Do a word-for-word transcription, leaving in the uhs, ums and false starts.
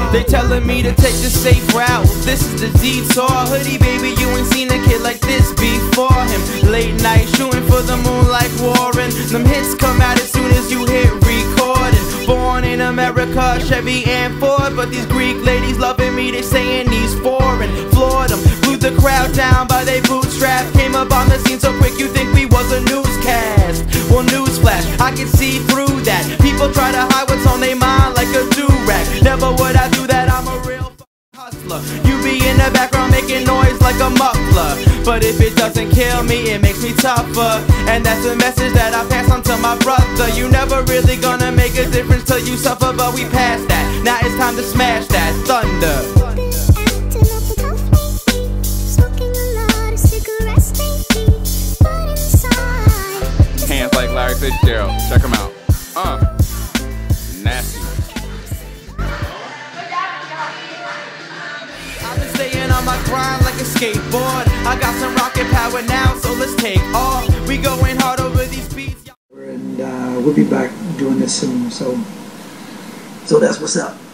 They telling me to take the safe route. This is the detour. Hoodie baby, you ain't seen a kid like this before him. Late night shooting for the moon like Warren. Them hits come out as soon as you hit recording. Born in America, Chevy and Ford, but these Greek ladies loving me, they saying he's foreign. Floored them, blew the crowd down by they bootstraps. Came up on the scene so quick you think we was a newscast. Well, newsflash, I can see through that. People try to hide what's on their mind like a do-rag. Never would I do that, I'm a real hustler. You be in the background making noise like a muffler, but if it doesn't kill me, it makes me tougher. And that's a message that I pass on to my brother. You never really gonna make a difference till you suffer, but we past that. Now it's time to smash that thunder. Hands like Larry Fitzgerald. Check him out. Uh, nasty. I've been staying on my grind like a skateboard. I got some rocket power now, so let's take off. We going hard over these beats. And uh, we'll be back doing this soon. So, so that's what's up.